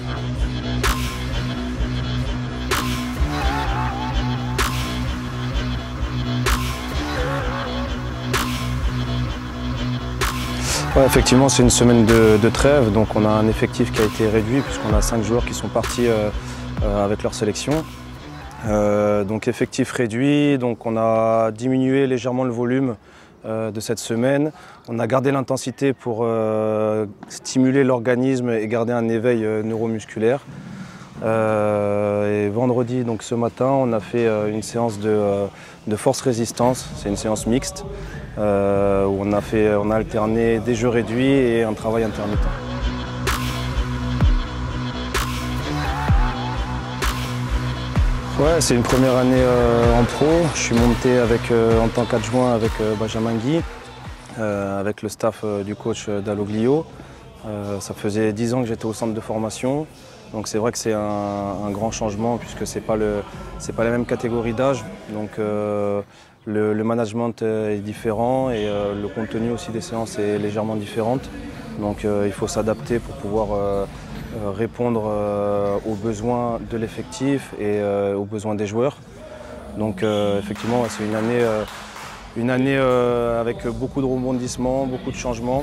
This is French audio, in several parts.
Ouais, effectivement, c'est une semaine de trêve, donc on a un effectif qui a été réduit puisqu'on a 5 joueurs qui sont partis avec leur sélection. Donc effectif réduit, donc on a diminué légèrement le volume de cette semaine. On a gardé l'intensité pour stimuler l'organisme et garder un éveil neuromusculaire. Et vendredi, donc ce matin, on a fait une séance de force-résistance, c'est une séance mixte, où on a alterné des jeux réduits et un travail intermittent. Ouais, c'est une première année en pro. Je suis monté en tant qu'adjoint avec Benjamin Guy, avec le staff du coach Dalloglio. Ça faisait 10 ans que j'étais au centre de formation. Donc c'est vrai que c'est un grand changement puisque c'est pas la même catégorie d'âge. Donc le management est différent et le contenu aussi des séances est légèrement différent. Donc il faut s'adapter pour pouvoir répondre aux besoins de l'effectif et aux besoins des joueurs. Donc effectivement c'est une année avec beaucoup de rebondissements, beaucoup de changements,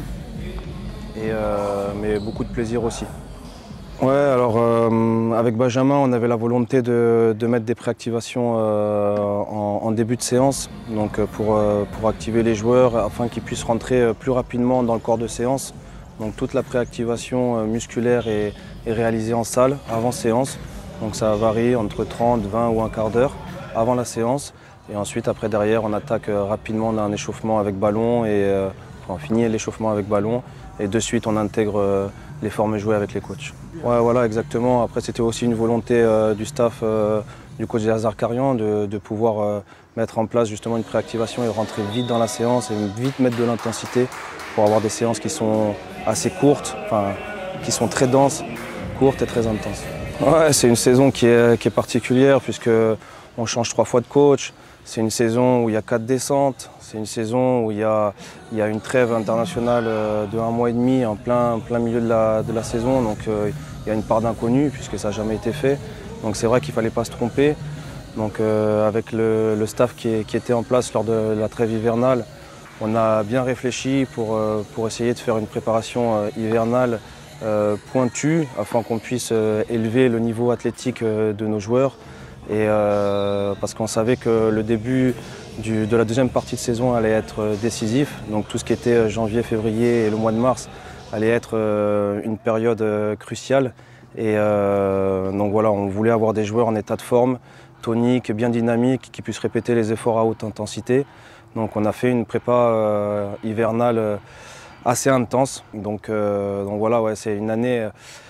mais beaucoup de plaisir aussi. Ouais, alors avec Benjamin, on avait la volonté de mettre des préactivations en début de séance, donc pour activer les joueurs afin qu'ils puissent rentrer plus rapidement dans le corps de séance. Donc toute la préactivation musculaire est réalisée en salle avant séance. Donc ça varie entre 30, 20 ou un quart d'heure avant la séance. Et ensuite, après derrière, on attaque rapidement d'un échauffement avec ballon et on finit l'échauffement avec ballon. Et de suite, on intègre les formes jouées avec les coachs. Ouais, voilà, exactement. Après, c'était aussi une volonté du staff du coach Hazard Karian de pouvoir mettre en place justement une préactivation et rentrer vite dans la séance et vite mettre de l'intensité pour avoir des séances qui sont assez courtes, enfin, qui sont très denses, courtes et très intenses. Ouais, c'est une saison qui est particulière puisqu'on change 3 fois de coach. C'est une saison où il y a 4 descentes, c'est une saison où il y a une trêve internationale de 1 mois et demi en plein milieu de la saison, donc il y a une part d'inconnu puisque ça n'a jamais été fait. Donc c'est vrai qu'il ne fallait pas se tromper. Donc avec le staff qui était en place lors de la trêve hivernale, on a bien réfléchi pour essayer de faire une préparation hivernale pointue afin qu'on puisse élever le niveau athlétique de nos joueurs. Et parce qu'on savait que le début de la deuxième partie de saison allait être décisif. Donc tout ce qui était janvier, février et le mois de mars allait être une période cruciale. Et donc voilà, on voulait avoir des joueurs en état de forme, tonique, bien dynamique, qui puissent répéter les efforts à haute intensité. Donc on a fait une prépa hivernale assez intense. Donc voilà, ouais, c'est une année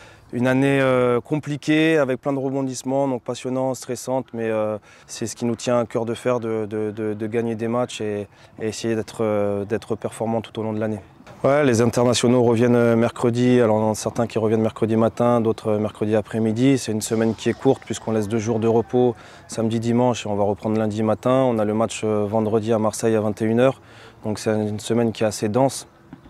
compliquée avec plein de rebondissements, donc passionnante, stressante, mais c'est ce qui nous tient à cœur de faire, de gagner des matchs et essayer d'être performant tout au long de l'année. Ouais, les internationaux reviennent mercredi, alors il y en a certains qui reviennent mercredi matin, d'autres mercredi après-midi. C'est une semaine qui est courte puisqu'on laisse 2 jours de repos samedi, dimanche et on va reprendre lundi matin. On a le match vendredi à Marseille à 21 h, donc c'est une semaine qui est assez dense.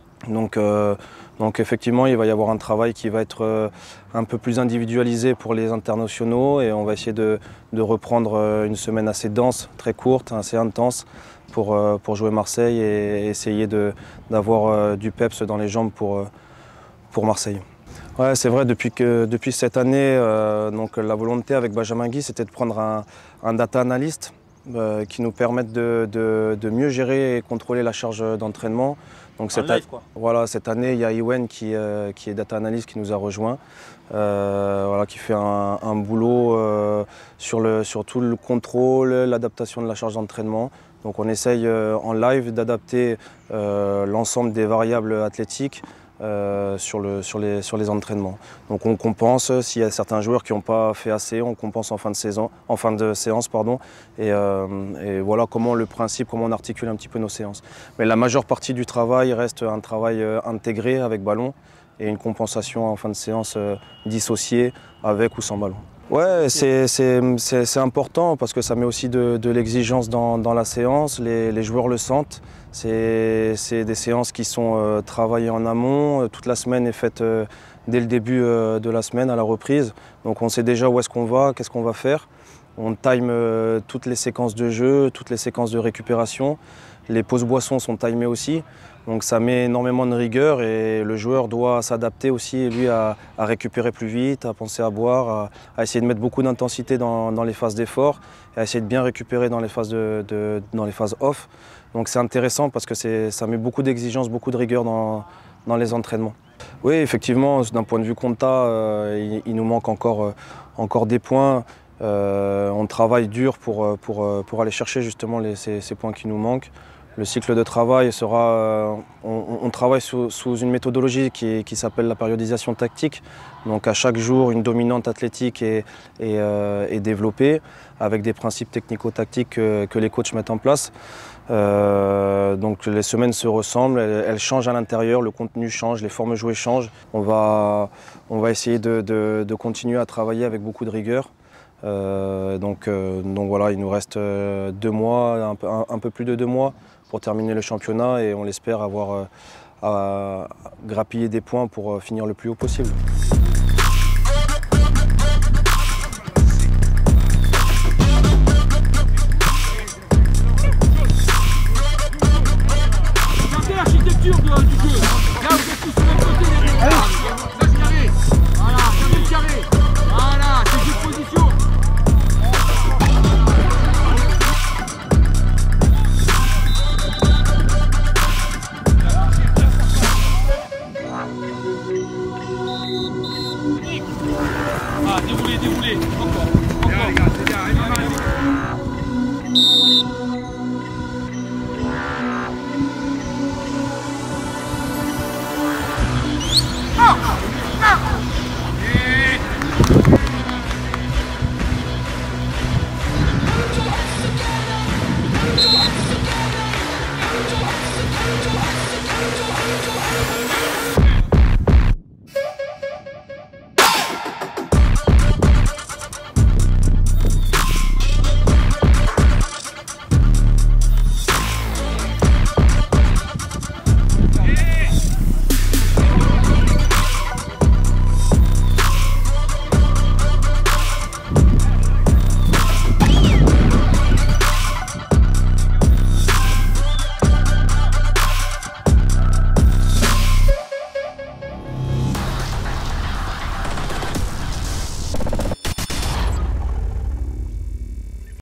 Donc effectivement, il va y avoir un travail qui va être un peu plus individualisé pour les internationaux et on va essayer de reprendre une semaine assez dense, très courte, assez intense pour jouer Marseille et essayer d'avoir du peps dans les jambes pour Marseille. Ouais, c'est vrai, depuis cette année, donc la volonté avec Benjamin Guy, c'était de prendre un data analyst qui nous permette de mieux gérer et contrôler la charge d'entraînement. Donc voilà, cette année, il y a Iwen qui est data analyst qui nous a rejoint, voilà, qui fait un boulot sur tout le contrôle, l'adaptation de la charge d'entraînement. Donc on essaye en live d'adapter l'ensemble des variables athlétiques sur les entraînements. Donc on compense, s'il y a certains joueurs qui n'ont pas fait assez, on compense en fin de séance. Et voilà comment on articule un petit peu nos séances. Mais la majeure partie du travail reste un travail intégré avec ballon et une compensation en fin de séance dissociée avec ou sans ballon. Ouais, c'est important parce que ça met aussi de l'exigence dans la séance, les joueurs le sentent. C'est des séances qui sont travaillées en amont, toute la semaine est faite dès le début de la semaine à la reprise. Donc on sait déjà où est-ce qu'on va, qu'est-ce qu'on va faire. On time toutes les séquences de jeu, toutes les séquences de récupération. Les pauses boissons sont timées aussi. Donc ça met énormément de rigueur et le joueur doit s'adapter aussi lui à récupérer plus vite, à penser à boire, à essayer de mettre beaucoup d'intensité dans les phases d'effort et à essayer de bien récupérer dans les phases, dans les phases off. Donc c'est intéressant parce que ça met beaucoup d'exigences, beaucoup de rigueur dans les entraînements. Oui, effectivement, d'un point de vue compta, il nous manque encore des points. On travaille dur pour aller chercher justement ces points qui nous manquent. Le cycle de travail sera, on travaille sous une méthodologie qui s'appelle la périodisation tactique. Donc à chaque jour, une dominante athlétique est développée avec des principes technico-tactiques que les coachs mettent en place. Donc les semaines se ressemblent, elles changent à l'intérieur, le contenu change, les formes jouées changent. On va essayer de continuer à travailler avec beaucoup de rigueur. Donc voilà, il nous reste 2 mois, un peu plus de 2 mois pour terminer le championnat et on l'espère avoir grappillé des points pour finir le plus haut possible. Architecture du jeu. Là vous êtes tous sur le côté, là carré. Voilà, carré. Voilà, c'est une position. Ah, déroulez, encore. Les gars, c'est bien,